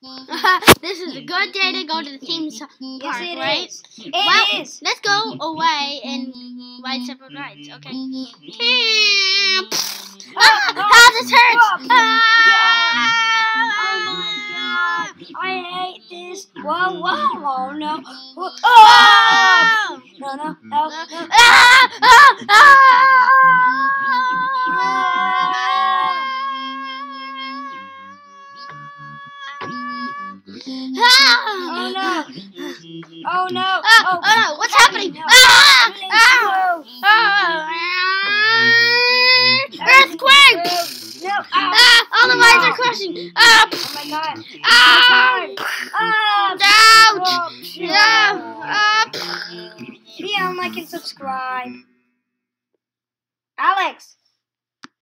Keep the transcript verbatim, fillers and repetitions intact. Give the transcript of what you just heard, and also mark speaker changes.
Speaker 1: This is a good day to go to the theme park,
Speaker 2: yes, it
Speaker 1: right?
Speaker 2: Is. It
Speaker 1: well,
Speaker 2: is.
Speaker 1: Let's go away and ride separate rides, okay?
Speaker 2: Oh,
Speaker 1: ah,
Speaker 2: oh,
Speaker 1: ah, this hurts!
Speaker 2: oh,
Speaker 1: Ah!
Speaker 2: oh my God! I hate this. Whoa, whoa, oh no! Oh,
Speaker 1: Ah!
Speaker 2: no, no, no, no!
Speaker 1: Ah! Ah! Ah!
Speaker 2: Oh no! Oh no!
Speaker 1: Ah,
Speaker 2: Oh,
Speaker 1: oh no! What's happening?
Speaker 2: No.
Speaker 1: Ah! Ah! Ah! Earthquake!
Speaker 2: No! Ah.
Speaker 1: Ah! All the lights are crashing! Ah!
Speaker 2: Oh my God!
Speaker 1: Ah!
Speaker 2: Ah!
Speaker 1: Ouch!
Speaker 2: Oh,
Speaker 1: Yeah! Ah!
Speaker 2: yeah, like and subscribe. Alex!